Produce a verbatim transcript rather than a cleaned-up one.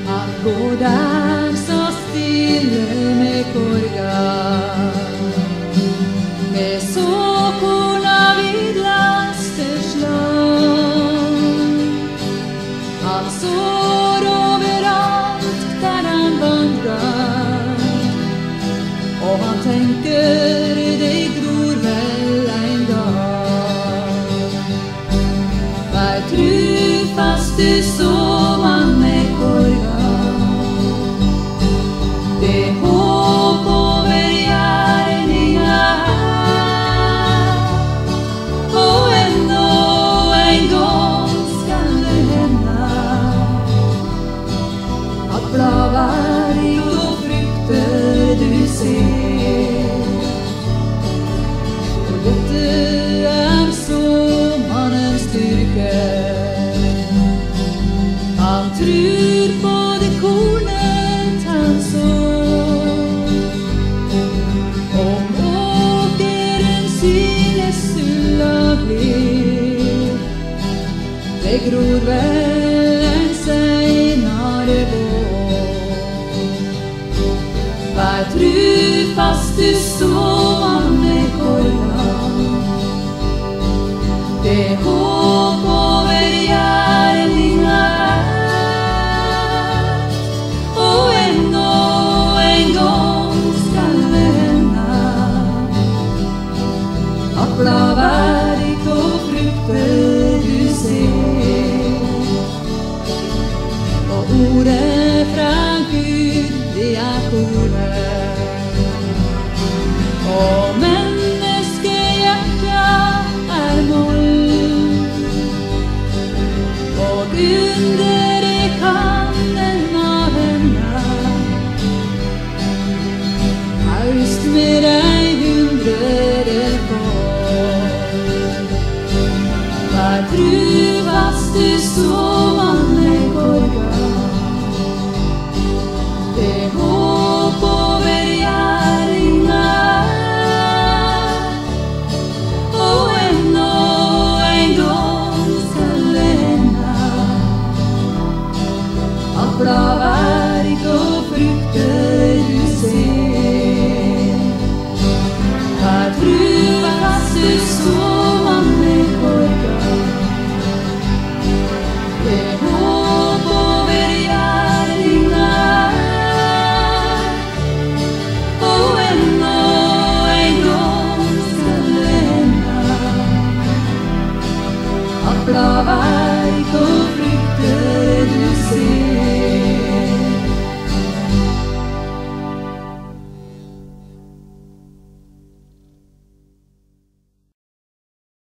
Han går där så stille med korgar, med såkorna vid lasters land. Han sår överallt där han vandrar, och han tänker det gror väl en dag. Var trufast du såman med korgar, det hopp över gärningar, och ändå en gång skall det hända att blavar och frukter du ser. Och detta är såmannens styrka. Han tror på det kornet han sår. Om åkeren synes ulovlig, det gror väl en senare vår. Var trufast du såman med korgar, det hopp över gärningar, och ändå en gång skall det hända att blavarg och frukter du ser. Och ordet från Gud, det är kornet, och människohjärta är moll, och under det kan den avhända. Just med dig hundrade folk, var trufast du såman med korgar, det hopp över gärningar, och ändå en gång skall det hända att blavarg och frukter du ser. Var trufast du såman med korgar, det hopp över gärningar, och ändå en gång skall det hända att blavarg och